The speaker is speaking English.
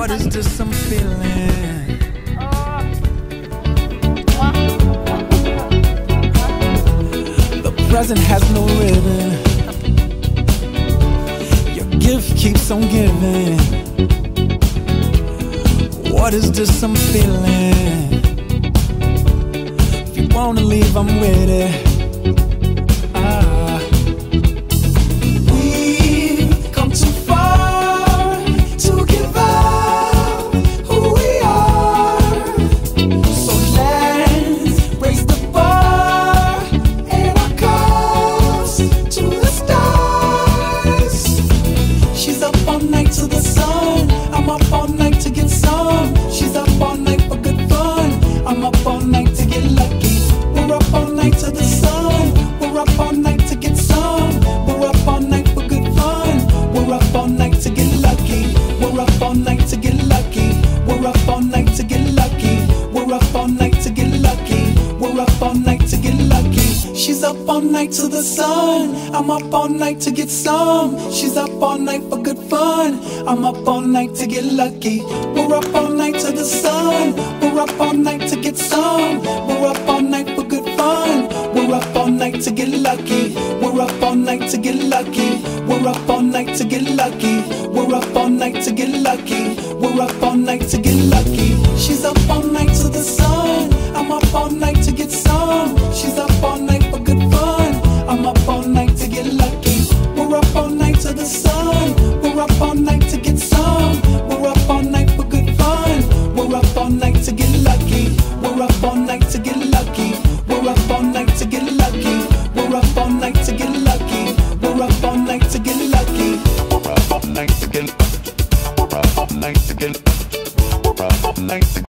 What is this I'm feeling? The present has no ribbon. Your gift keeps on giving. What is this I'm feeling? If you wanna leave, I'm with it. To the sun, I'm up all night to get some. She's up all night for good fun. I'm up all night to get lucky. We're up all night to the sun. We're up all night to get some. We're up all night for good fun. We're up all night to get lucky. We're up all night to get lucky. We're up all night to get lucky. We're up all night to get lucky. We're up all night to get lucky. She's up all night to the sun. I'm up all night to get some. She's up all night for good fun. I'm up all night to get lucky. We're up all night to the sun. We're up all night to get some. We're up all night for good fun. We're up all night to get lucky. We're up all night to get lucky. We're up all night to get lucky. We're up all night to get lucky. We're up all night to get lucky. She's up all night to the sun. I'm up all night to get some. She's up all night for good fun. I'm up all night to get lucky. We're up all night to the sun. We're up all night to get some. We're up all night for good fun. We're up all night to get lucky. We're up all night to get lucky. We're up all night to get lucky. We're up all night to get lucky. We're up all night to get lucky. We're up all night to get. We're up all night to get. We're up all night to